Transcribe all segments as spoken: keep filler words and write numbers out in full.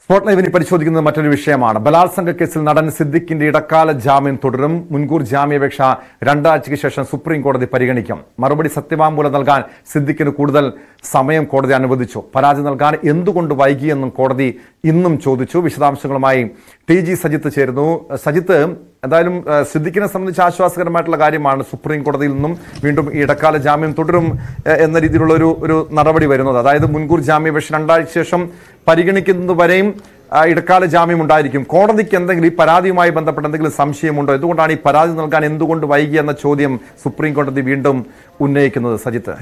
Spot ലൈവിന് പരിശോധിക്കുന്നത് മറ്റൊരു വിഷയമാണ്. ബലാത്സംഗ കേസിൽ നടൻ സിദ്ദിഖിന്റെ ഇടക്കാല ജാമ്യം തുടരും. മുൻകൂർ ജാമ്യാപേക്ഷ രണ്ടാഴ്ചയ്ക്ക് ശേഷം സുപ്രീം കോടതി പരിഗണിക്കും. മറുപടി സത്യവാങ്മൂലം നൽകാൻ സിദ്ദിഖിന് കൂടുതൽ സമയം കോടതി അനുവദിച്ചു. പരാതി നൽകാൻ എന്തുകൊണ്ട് വൈകിയെന്നും കോടതി ഇന്നും ചോദിച്ചു. വിശദാംശങ്ങളുമായി ടി ജി സജിത്ത് ചേരുന്നു. സജിത്ത്, എന്തായാലും സിദ്ദിഖിനെ സംബന്ധിച്ച് ആശ്വാസകരമായിട്ടുള്ള കാര്യമാണ് സുപ്രീം കോടതിയിൽ നിന്നും വീണ്ടും ഈ ഇടക്കാല ജാമ്യം തുടരും എന്ന രീതിയിലുള്ള ഒരു ഒരു നടപടി വരുന്നത്. അതായത് മുൻകൂർ ജാമ്യാപേക്ഷ രണ്ടാഴ്ച ശേഷം പരിഗണിക്കുന്നത് വരെയും ഇടക്കാല ജാമ്യം ഉണ്ടായിരിക്കും. കോടതിക്ക് എന്തെങ്കിലും ഈ പരാതിയുമായി ബന്ധപ്പെട്ട എന്തെങ്കിലും സംശയമുണ്ടോ? എന്തുകൊണ്ടാണ് ഈ പരാതി നൽകാൻ എന്തുകൊണ്ട് വൈകി എന്ന ചോദ്യം സുപ്രീം കോടതി വീണ്ടും ഉന്നയിക്കുന്നത്? സജിത്ത്.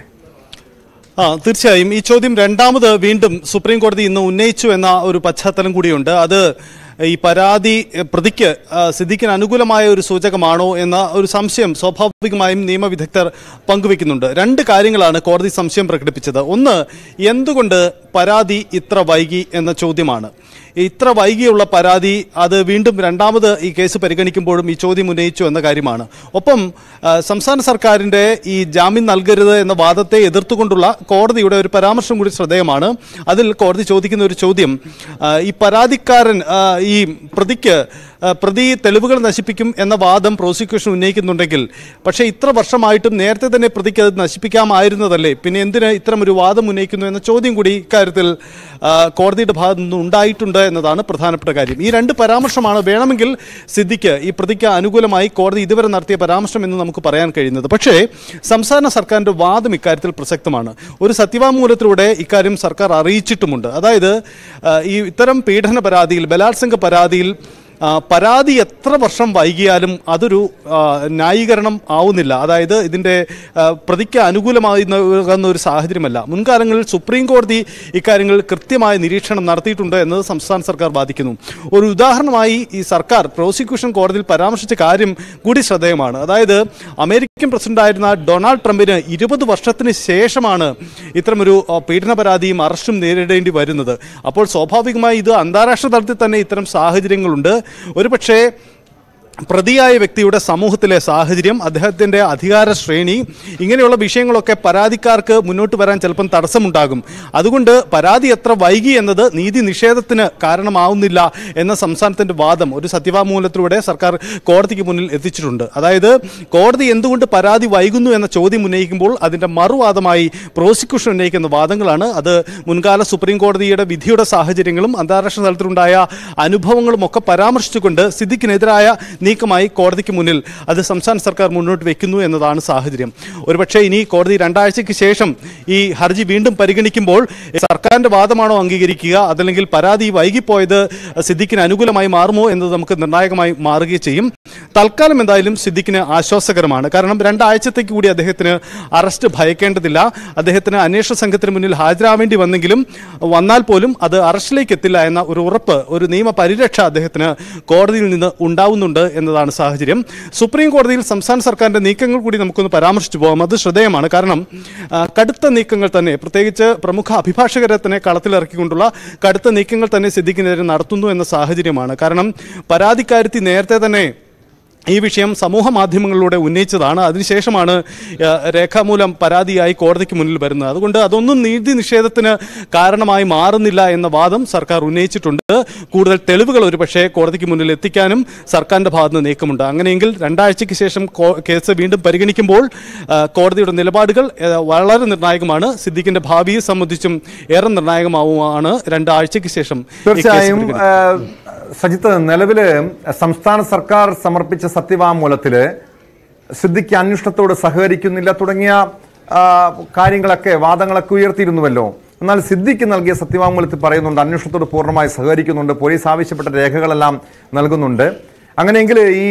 ആ തീർച്ചയായും ഈ ചോദ്യം രണ്ടാമത് വീണ്ടും സുപ്രീം കോടതി ഇന്ന് ഉന്നയിച്ചു എന്ന ഒരു പശ്ചാത്തലം കൂടിയുണ്ട്. അത് ഈ പരാതി പ്രതിക്ക് സിദ്ദിഖിന് അനുകൂലമായ ഒരു സൂചകമാണോ എന്ന ഒരു സംശയം സ്വാഭാവികമായും നിയമവിദഗ്ധർ പങ്കുവെക്കുന്നുണ്ട്. രണ്ട് കാര്യങ്ങളാണ് കോടതി സംശയം പ്രകടിപ്പിച്ചത്. ഒന്ന്, എന്തുകൊണ്ട് പരാതി ഇത്ര വൈകി എന്ന ചോദ്യമാണ്. ഇത്ര വൈകിയുള്ള പരാതി അത് വീണ്ടും രണ്ടാമത് ഈ കേസ് പരിഗണിക്കുമ്പോഴും ഈ ചോദ്യം ഉന്നയിച്ചു എന്ന കാര്യമാണ്. ഒപ്പം സംസ്ഥാന സർക്കാരിൻ്റെ ഈ ജാമ്യം നൽകരുത് എന്ന വാദത്തെ എതിർത്തുകൊണ്ടുള്ള കോടതിയുടെ ഒരു പരാമർശം കൂടി ശ്രദ്ധേയമാണ്. അതിൽ കോടതി ചോദിക്കുന്ന ഒരു ചോദ്യം, ഈ പരാതിക്കാരൻ ഈ പ്രതിക്ക് പ്രതി തെളിവുകൾ നശിപ്പിക്കും എന്ന വാദം പ്രോസിക്യൂഷൻ ഉന്നയിക്കുന്നുണ്ടെങ്കിൽ, പക്ഷേ ഇത്ര വർഷമായിട്ടും നേരത്തെ തന്നെ പ്രതിക്ക് അത് നശിപ്പിക്കാമായിരുന്നതല്ലേ, പിന്നെ എന്തിന് ഇത്തരമൊരു വാദം ഉന്നയിക്കുന്നു എന്ന ചോദ്യം കൂടി ഇക്കാര്യത്തിൽ കോടതിയുടെ ഭാഗത്തു നിന്ന് ഉണ്ടായിട്ടുണ്ട് എന്നതാണ് പ്രധാനപ്പെട്ട കാര്യം. ഈ രണ്ട് പരാമർശമാണ് വേണമെങ്കിൽ സിദ്ദിഖ് ഈ പ്രതിക്ക് അനുകൂലമായി കോടതി ഇതുവരെ നടത്തിയ പരാമർശം എന്ന് നമുക്ക് പറയാൻ കഴിയുന്നത്. പക്ഷേ സംസ്ഥാന സർക്കാരിൻ്റെ വാദം ഇക്കാര്യത്തിൽ പ്രസക്തമാണ്. ഒരു സത്യവാങ്മൂലത്തിലൂടെ ഇക്കാര്യം സർക്കാർ അറിയിച്ചിട്ടുമുണ്ട്. അതായത് ഈ ഇത്തരം പീഡന പരാതിയിൽ, ബലാത്സംഗ പരാതിയിൽ പരാതി എത്ര വർഷം വൈകിയാലും അതൊരു ന്യായീകരണം ആവുന്നില്ല. അതായത് ഇതിൻ്റെ പ്രതിക്ക് അനുകൂലമാകുന്ന ഒരു സാഹചര്യമല്ല. മുൻകാലങ്ങളിൽ സുപ്രീം കോടതി ഇക്കാര്യങ്ങളിൽ കൃത്യമായ നിരീക്ഷണം നടത്തിയിട്ടുണ്ട് എന്നത് സംസ്ഥാന സർക്കാർ വാദിക്കുന്നു. ഒരു ഉദാഹരണമായി ഈ സർക്കാർ പ്രോസിക്യൂഷൻ കോടതിയിൽ പരാമർശിച്ച കാര്യം കൂടി ശ്രദ്ധേയമാണ്. അതായത് അമേരിക്കൻ പ്രസിഡന്റായിരുന്ന ഡൊണാൾഡ് ട്രംപിന് ഇരുപത് വർഷത്തിന് ശേഷമാണ് ഇത്തരമൊരു പീഡന പരാതിയും അറസ്റ്റും നേരിടേണ്ടി വരുന്നത്. അപ്പോൾ സ്വാഭാവികമായി ഇത് അന്താരാഷ്ട്ര തലത്തിൽ തന്നെ ഇത്തരം സാഹചര്യങ്ങളുണ്ട്. ഒരുപക്ഷേ പ്രതിയായ വ്യക്തിയുടെ സമൂഹത്തിലെ സാഹചര്യം, അദ്ദേഹത്തിൻ്റെ അധികാര ശ്രേണി, ഇങ്ങനെയുള്ള വിഷയങ്ങളൊക്കെ പരാതിക്കാർക്ക് മുന്നോട്ട് വരാൻ ചിലപ്പം തടസ്സമുണ്ടാകും. അതുകൊണ്ട് പരാതി എത്ര വൈകി എന്നത് നീതി നിഷേധത്തിന് കാരണമാവുന്നില്ല എന്ന സംസ്ഥാനത്തിൻ്റെ വാദം ഒരു സത്യവാങ്മൂലത്തിലൂടെ സർക്കാർ കോടതിക്ക് മുന്നിൽ എത്തിച്ചിട്ടുണ്ട്. അതായത് കോടതി എന്തുകൊണ്ട് പരാതി വൈകുന്നു എന്ന ചോദ്യം ഉന്നയിക്കുമ്പോൾ അതിൻ്റെ മറുവാദമായി പ്രോസിക്യൂഷൻ ഉന്നയിക്കുന്ന വാദങ്ങളാണ്. അത് മുൻകാല സുപ്രീം കോടതിയുടെ വിധിയുടെ സാഹചര്യങ്ങളും അന്താരാഷ്ട്ര തലത്തിലുണ്ടായ അനുഭവങ്ങളും ഒക്കെ പരാമർശിച്ചുകൊണ്ട് സിദ്ദിഖിനെതിരായ നീക്കമായി കോടതിക്ക് മുന്നിൽ അത് സംസ്ഥാന സർക്കാർ മുന്നോട്ട് വയ്ക്കുന്നു എന്നതാണ് സാഹചര്യം. ഒരുപക്ഷെ ഇനി കോടതി രണ്ടാഴ്ചയ്ക്ക് ശേഷം ഈ ഹർജി വീണ്ടും പരിഗണിക്കുമ്പോൾ സർക്കാരിൻ്റെ വാദമാണോ അംഗീകരിക്കുക, അതല്ലെങ്കിൽ പരാതി വൈകിപ്പോയത് സിദ്ദിഖിന് അനുകൂലമായി മാറുമോ എന്നത് നമുക്ക് നിർണായകമായി മാറുകയും ചെയ്യും. തൽക്കാലം എന്തായാലും സിദ്ദിഖിന് ആശ്വാസകരമാണ്. കാരണം രണ്ടാഴ്ചത്തേക്ക് കൂടി അദ്ദേഹത്തിന് അറസ്റ്റ് ഭയക്കേണ്ടതില്ല. അദ്ദേഹത്തിന് അന്വേഷണ സംഘത്തിന് മുന്നിൽ ഹാജരാവേണ്ടി വന്നെങ്കിലും വന്നാൽ പോലും അത് അറസ്റ്റിലേക്ക് എത്തില്ല എന്ന ഒരു ഉറപ്പ്, ഒരു നിയമ പരിരക്ഷ അദ്ദേഹത്തിന് കോടതിയിൽ നിന്ന് ഉണ്ടാവുന്നുണ്ട് എന്നതാണ് സാഹചര്യം. സുപ്രീം കോടതിയിൽ സംസ്ഥാന സർക്കാരിൻ്റെ നീക്കങ്ങൾ കൂടി നമുക്കൊന്ന് പരാമർശിച്ചു പോകാം. അത് ശ്രദ്ധേയമാണ്. കാരണം കടുത്ത നീക്കങ്ങൾ തന്നെ, പ്രത്യേകിച്ച് പ്രമുഖ അഭിഭാഷകരെ തന്നെ കളത്തിലിറക്കിക്കൊണ്ടുള്ള കടുത്ത നീക്കങ്ങൾ തന്നെ സിദ്ദിഖിനെതിരെ നടത്തുന്നു എന്ന സാഹചര്യമാണ്. കാരണം പരാതിക്കാരത്തി നേരത്തെ തന്നെ ഈ വിഷയം സമൂഹ മാധ്യമങ്ങളിലൂടെ ഉന്നയിച്ചതാണ്. അതിനുശേഷമാണ് രേഖാമൂലം പരാതിയായി കോടതിക്ക് മുന്നിൽ വരുന്നത്. അതുകൊണ്ട് അതൊന്നും നീതി നിഷേധത്തിന് കാരണമായി മാറുന്നില്ല എന്ന വാദം സർക്കാർ ഉന്നയിച്ചിട്ടുണ്ട്. കൂടുതൽ തെളിവുകൾ ഒരുപക്ഷെ കോടതിക്ക് മുന്നിൽ എത്തിക്കാനും സർക്കാരിൻ്റെ ഭാഗത്ത് നിന്ന് നീക്കമുണ്ട്. അങ്ങനെയെങ്കിൽ രണ്ടാഴ്ചയ്ക്ക് ശേഷം കേസ് വീണ്ടും പരിഗണിക്കുമ്പോൾ കോടതിയുടെ നിലപാടുകൾ വളരെ നിർണായകമാണ്. സിദ്ദിഖിൻ്റെ ഭാവിയെ സംബന്ധിച്ചും ഏറെ നിർണായകമാവുകയാണ് രണ്ടാഴ്ചയ്ക്ക് ശേഷം. തീർച്ചയായും സജിത്ത്, നിലവില് സംസ്ഥാന സർക്കാർ സമർപ്പിച്ച സത്യവാങ്മൂലത്തില് സിദ്ദിഖ് അന്വേഷണത്തോട് സഹകരിക്കുന്നില്ല തുടങ്ങിയ കാര്യങ്ങളൊക്കെ, വാദങ്ങളൊക്കെ ഉയർത്തിയിരുന്നുവല്ലോ. എന്നാൽ സിദ്ദിഖ് നൽകിയ സത്യവാങ്മൂലത്തിൽ പറയുന്നുണ്ട് അന്വേഷണത്തോട് പൂർണ്ണമായി സഹകരിക്കുന്നുണ്ട്, പോലീസ് ആവശ്യപ്പെട്ട രേഖകളെല്ലാം നൽകുന്നുണ്ട്. അങ്ങനെയെങ്കിൽ ഈ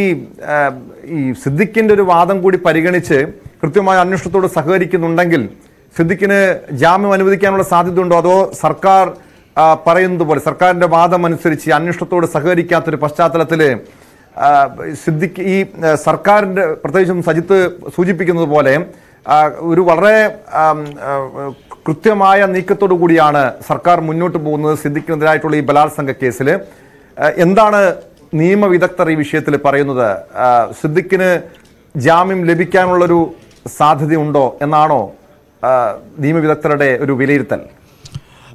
ഈ സിദ്ദിഖിൻ്റെ ഒരു വാദം കൂടി പരിഗണിച്ച് കൃത്യമായ അന്വേഷണത്തോട് സഹകരിക്കുന്നുണ്ടെങ്കിൽ സിദ്ദിഖിന് ജാമ്യം അനുവദിക്കാനുള്ള സാധ്യതയുണ്ടോ? അതോ സർക്കാർ പറയുന്നത് പോലെ സർക്കാരിൻ്റെ വാദം അനുസരിച്ച് അന്വേഷണത്തോട് സഹകരിക്കാത്തൊരു പശ്ചാത്തലത്തിൽ സിദ്ദിഖ് ഈ സർക്കാരിൻ്റെ, പ്രത്യേകിച്ചും സജിത്ത് സൂചിപ്പിക്കുന്നത് പോലെ ഒരു വളരെ കൃത്യമായ നീക്കത്തോടു കൂടിയാണ് സർക്കാർ മുന്നോട്ട് പോകുന്നത് സിദ്ദിഖിനെതിരായിട്ടുള്ള ഈ ബലാത്സംഗ കേസിൽ. എന്താണ് നിയമവിദഗ്ധർ ഈ വിഷയത്തിൽ പറയുന്നത്? സിദ്ദിഖിന് ജാമ്യം ലഭിക്കാനുള്ളൊരു സാധ്യതയുണ്ടോ എന്നാണോ നിയമവിദഗ്ധരുടെ ഒരു വിലയിരുത്തൽ?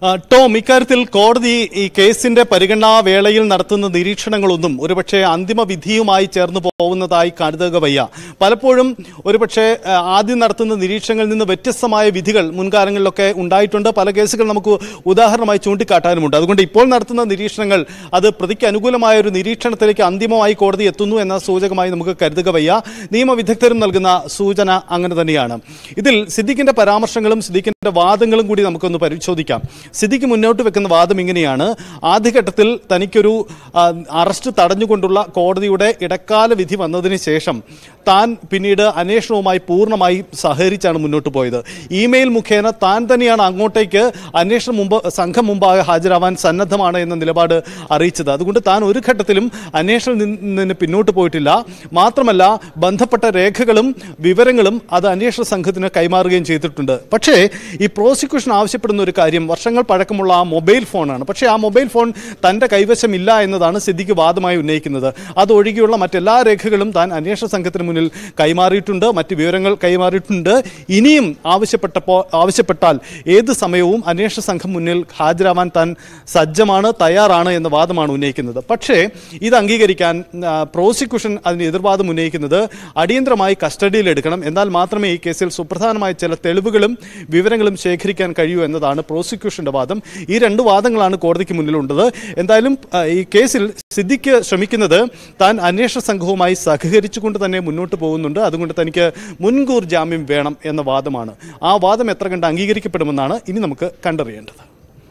ടോം, ഇക്കാര്യത്തിൽ കോടതി ഈ കേസിന്റെ പരിഗണനാ വേളയിൽ നടത്തുന്ന നിരീക്ഷണങ്ങളൊന്നും ഒരുപക്ഷെ അന്തിമ വിധിയുമായി ചേർന്ന് പോകുന്നതായി കരുതുക വയ്യ. പലപ്പോഴും ഒരുപക്ഷെ ആദ്യം നടത്തുന്ന നിരീക്ഷണങ്ങളിൽ നിന്ന് വ്യത്യസ്തമായ വിധികൾ മുൻകാലങ്ങളിലൊക്കെ ഉണ്ടായിട്ടുണ്ട്. പല കേസുകൾ നമുക്ക് ഉദാഹരണമായി ചൂണ്ടിക്കാട്ടാനുമുണ്ട്. അതുകൊണ്ട് ഇപ്പോൾ നടത്തുന്ന നിരീക്ഷണങ്ങൾ അത് പ്രതിക്ക് അനുകൂലമായ ഒരു നിരീക്ഷണത്തിലേക്ക് അന്തിമമായി കോടതി എത്തുന്നു എന്ന സൂചകമായി നമുക്ക് കരുതുക വയ്യ. നിയമവിദഗ്ധരും നൽകുന്ന സൂചന അങ്ങനെ തന്നെയാണ്. ഇതിൽ സിദ്ദിഖിന്റെ പരാമർശങ്ങളും സിദ്ദിഖിന്റെ വാദങ്ങളും കൂടി നമുക്കൊന്ന് പരിശോധിക്കാം. സിദ്ദിഖ് മുന്നോട്ട് വെക്കുന്ന വാദം ഇങ്ങനെയാണ്: ആദ്യഘട്ടത്തിൽ തനിക്കൊരു അറസ്റ്റ് തടഞ്ഞുകൊണ്ടുള്ള കോടതിയുടെ ഇടക്കാല വിധി വന്നതിന് ശേഷം താൻ പിന്നീട് അന്വേഷണവുമായി പൂർണ്ണമായി സഹകരിച്ചാണ് മുന്നോട്ട് പോയത്. ഇമെയിൽ മുഖേന താൻ തന്നെയാണ് അങ്ങോട്ടേക്ക് അന്വേഷണം മുമ്പ് സംഘം മുമ്പാകെ ഹാജരാവാൻ സന്നദ്ധമാണ് എന്ന നിലപാട് അറിയിച്ചത്. അതുകൊണ്ട് താൻ ഒരു ഘട്ടത്തിലും അന്വേഷണം നിന്ന് പിന്നോട്ട് പോയിട്ടില്ല. മാത്രമല്ല, ബന്ധപ്പെട്ട രേഖകളും വിവരങ്ങളും അത് അന്വേഷണ സംഘത്തിന് കൈമാറുകയും ചെയ്തിട്ടുണ്ട്. പക്ഷേ ഈ പ്രോസിക്യൂഷൻ ആവശ്യപ്പെടുന്ന ഒരു കാര്യം വർഷങ്ങൾ പഴക്കമുള്ള ആ മൊബൈൽ ഫോണാണ്. പക്ഷേ ആ മൊബൈൽ ഫോൺ തൻ്റെ കൈവശമില്ല എന്നതാണ് സിദ്ദിഖ് വാദമായി ഉന്നയിക്കുന്നത്. അതൊഴികെയുള്ള മറ്റെല്ലാ രേഖകളും താൻ അന്വേഷണ സംഘത്തിന് മുന്നിൽ കൈമാറിയിട്ടുണ്ട്, മറ്റ് വിവരങ്ങൾ കൈമാറിയിട്ടുണ്ട്. ഇനിയും ആവശ്യപ്പെട്ടപ്പോൾ ആവശ്യപ്പെട്ടാൽ ഏത് സമയവും അന്വേഷണ സംഘം മുന്നിൽ ഹാജരാവാൻ താൻ സജ്ജമാണ്, തയ്യാറാണ് എന്ന വാദമാണ് ഉന്നയിക്കുന്നത്. പക്ഷേ ഇത് അംഗീകരിക്കാൻ പ്രോസിക്യൂഷൻ അതിന് എതിർവാദം ഉന്നയിക്കുന്നത് അടിയന്തരമായി കസ്റ്റഡിയിൽ എടുക്കണം, എന്നാൽ മാത്രമേ ഈ കേസിൽ സുപ്രധാനമായ ചില തെളിവുകളും വിവരങ്ങളും ശേഖരിക്കാൻ കഴിയൂ എന്നതാണ് പ്രോസിക്യൂഷന്റെ വാദം. ഈ രണ്ട് വാദങ്ങളാണ് കോടതിക്ക് മുന്നിലുള്ളത്. എന്തായാലും ഈ കേസിൽ സിദ്ദിഖ് ശ്രമിക്കുന്നത് താൻ അന്വേഷണ സംഘവുമായി സഹകരിച്ചുകൊണ്ട് തന്നെ മുന്നോട്ട് പോകുന്നുണ്ട്. അതുകൊണ്ട് തനിക്ക് മുൻകൂർ ജാമ്യം വേണം എന്ന വാദമാണ്. ആ വാദം എത്ര കണ്ട് അംഗീകരിക്കപ്പെടുമെന്നാണ് ഇനി നമുക്ക് കണ്ടറിയേണ്ടത്.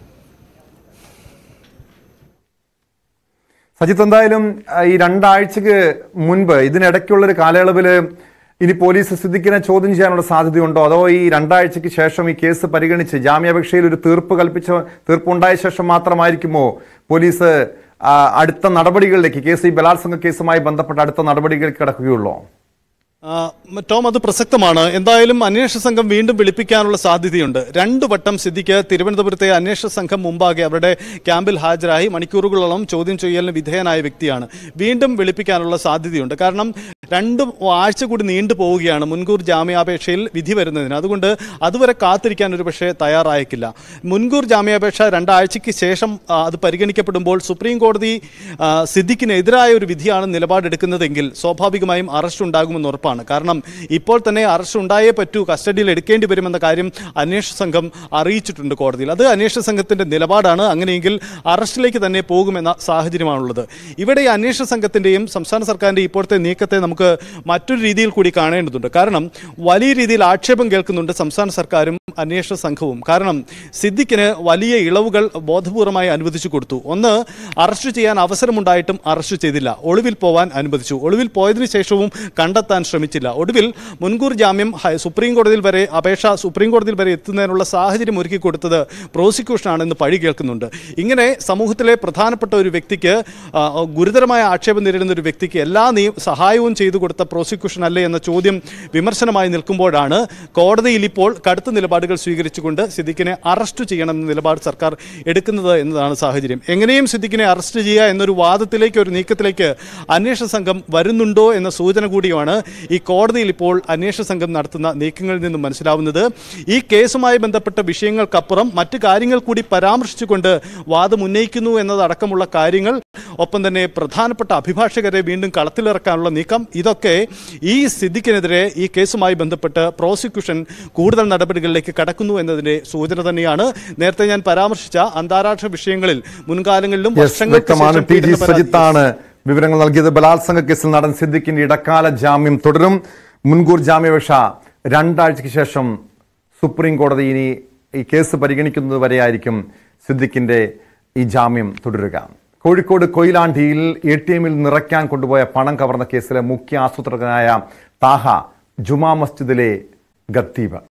സജിത്ത്, എന്തായാലും ഈ രണ്ടാഴ്ചക്ക് മുൻപ് ഇതിനിടയ്ക്കുള്ളൊരു കാലയളവിൽ ഇനി പോലീസ് സിദ്ദിഖിനെ ചോദ്യം ചെയ്യാനുള്ള സാധ്യതയുണ്ടോ? അതോ ഈ രണ്ടാഴ്ചയ്ക്ക് ശേഷം ഈ കേസ് പരിഗണിച്ച് ജാമ്യാപേക്ഷയിൽ ഒരു തീർപ്പ് കൽപ്പിച്ച തീർപ്പുണ്ടായ ശേഷം മാത്രമായിരിക്കുമോ പോലീസ് അടുത്ത നടപടികളിലേക്ക്, കേസ് ഈ ബലാത്സംഗ കേസുമായി ബന്ധപ്പെട്ട അടുത്ത നടപടികളിലേക്ക് കടക്കുകയുള്ളൂ? ടോം, അത് പ്രസക്തമാണ്. എന്തായാലും അന്വേഷണ സംഘം വീണ്ടും വിളിപ്പിക്കാനുള്ള സാധ്യതയുണ്ട്. രണ്ടു വട്ടം സിദ്ദിഖ് തിരുവനന്തപുരത്തെ അന്വേഷണ സംഘം മുമ്പാകെ അവരുടെ ക്യാമ്പിൽ ഹാജരായി മണിക്കൂറുകളോളം ചോദ്യം ചെയ്യലിന് വിധേയനായ വ്യക്തിയാണ്. വീണ്ടും വിളിപ്പിക്കാനുള്ള സാധ്യതയുണ്ട്. കാരണം രണ്ട് ആഴ്ച കൂടി നീണ്ടു പോവുകയാണ് മുൻകൂർ ജാമ്യാപേക്ഷയിൽ വിധി വരുന്നതിന്. അതുകൊണ്ട് അതുവരെ കാത്തിരിക്കാൻ ഒരു പക്ഷേ തയ്യാറായേക്കില്ല. മുൻകൂർ ജാമ്യാപേക്ഷ രണ്ടാഴ്ചയ്ക്ക് ശേഷം അത് പരിഗണിക്കപ്പെടുമ്പോൾ സുപ്രീം കോടതി സിദ്ദിഖിനെതിരായ ഒരു വിധിയാണ് നിലപാടെടുക്കുന്നതെങ്കിൽ സ്വാഭാവികമായും അറസ്റ്റ് ഉണ്ടാകുമെന്ന് ഉറപ്പാണ്. കാരണം ഇപ്പോൾ തന്നെ അറസ്റ്റ് ഉണ്ടായേ പറ്റൂ, കസ്റ്റഡിയിൽ എടുക്കേണ്ടി വരുമെന്ന കാര്യം അന്വേഷണ സംഘം അറിയിച്ചിട്ടുണ്ട് കോടതിയിൽ. അത് അന്വേഷണ സംഘത്തിന്റെ നിലപാടാണ്. അങ്ങനെയെങ്കിൽ അറസ്റ്റിലേക്ക് തന്നെ പോകുമെന്ന സാഹചര്യമാണുള്ളത്. ഇവിടെ ഈ അന്വേഷണ സംഘത്തിന്റെയും സംസ്ഥാന സർക്കാരിന്റെ ഇപ്പോഴത്തെ നീക്കത്തെ നമുക്ക് മറ്റൊരു രീതിയിൽ കൂടി കാണേണ്ടതുണ്ട്. കാരണം വലിയ രീതിയിൽ ആക്ഷേപം കേൾക്കുന്നുണ്ട് സംസ്ഥാന സർക്കാരും അന്വേഷണ സംഘവും. കാരണം സിദ്ദിഖിന് വലിയ ഇളവുകൾ ബോധപൂർവമായി അനുവദിച്ചു കൊടുത്തു. ഒന്ന്, അറസ്റ്റ് ചെയ്യാൻ അവസരമുണ്ടായിട്ടും അറസ്റ്റ് ചെയ്തില്ല, ഒളിവിൽ പോവാൻ അനുവദിച്ചു. ഒളിവിൽ പോയതിനു ശേഷവും കണ്ടെത്താൻ ശ്രമിച്ചില്ല. ഒടുവിൽ മുൻകൂർ ജാമ്യം സുപ്രീം കോടതിയിൽ വരെ അപേക്ഷ സുപ്രീം കോടതിയിൽ വരെ എത്തുന്നതിനുള്ള സാഹചര്യം ഒരുക്കി കൊടുത്തത് പ്രോസിക്യൂഷനാണെന്ന് പഴി കേൾക്കുന്നുണ്ട്. ഇങ്ങനെ സമൂഹത്തിലെ പ്രധാനപ്പെട്ട ഒരു വ്യക്തിക്ക്, ഗുരുതരമായ ആക്ഷേപം നേരിടുന്ന ഒരു വ്യക്തിക്ക് എല്ലാ സഹായവും ചെയ്തു കൊടുത്ത പ്രോസിക്യൂഷൻ അല്ലേ എന്ന ചോദ്യം വിമർശനമായി നിൽക്കുമ്പോഴാണ് കോടതിയിൽ ഇപ്പോൾ കടുത്ത നിലപാടുകൾ സ്വീകരിച്ചുകൊണ്ട് സിദ്ദിഖിനെ അറസ്റ്റ് ചെയ്യണമെന്ന നിലപാട് സർക്കാർ എടുക്കുന്നത് എന്നതാണ് സാഹചര്യം. എങ്ങനെയും സിദ്ദിഖിനെ അറസ്റ്റ് ചെയ്യുക എന്നൊരു വാദത്തിലേക്ക്, ഒരു നീക്കത്തിലേക്ക് അന്വേഷണ സംഘം വരുന്നുണ്ടോ എന്ന സൂചന കൂടിയാണ് ഈ കോടതിയിൽ ഇപ്പോൾ അന്വേഷണ സംഘം നടത്തുന്ന നീക്കങ്ങളിൽ നിന്നും മനസ്സിലാവുന്നത്. ഈ കേസുമായി ബന്ധപ്പെട്ട വിഷയങ്ങൾക്കപ്പുറം മറ്റു കാര്യങ്ങൾ കൂടി പരാമർശിച്ചുകൊണ്ട് വാദം ഉന്നയിക്കുന്നു എന്നതടക്കമുള്ള കാര്യങ്ങൾ, ഒപ്പം തന്നെ പ്രധാനപ്പെട്ട അഭിഭാഷകരെ വീണ്ടും കളത്തിലിറക്കാനുള്ള നീക്കം, ഇതൊക്കെ ഈ സിദ്ദിഖിനെതിരെ ഈ കേസുമായി ബന്ധപ്പെട്ട് പ്രോസിക്യൂഷൻ കൂടുതൽ നടപടികളിലേക്ക് കടക്കുന്നു എന്നതിന്റെ സൂചന തന്നെയാണ്. നേരത്തെ ഞാൻ പരാമർശിച്ച അന്താരാഷ്ട്ര വിഷയങ്ങളിൽ മുൻകാലങ്ങളിലും വർഷങ്ങൾക്ക് സജിത്താണ് വിവരങ്ങൾ നൽകിയത്. ബലാത്സംഗ കേസിൽ നടൻ സിദ്ദിഖിന്റെ ഇടക്കാല ജാമ്യം തുടരും. മുൻകൂർ ജാമ്യാപേക്ഷ രണ്ടാഴ്ചയ്ക്ക് ശേഷം സുപ്രീം കോടതി ഇനി ഈ കേസ് പരിഗണിക്കുന്നത് വരെയായിരിക്കും സിദ്ദിഖിന്റെ ഈ ജാമ്യം തുടരുക. കോഴിക്കോട് കൊയിലാണ്ടിയിൽ എ ടി എമ്മിൽ നിറയ്ക്കാൻ കൊണ്ടുപോയ പണം കവർന്ന കേസിലെ മുഖ്യ ആസൂത്രകനായ താഹ ജുമാ മസ്ജിദിലെ ഖത്തീബ്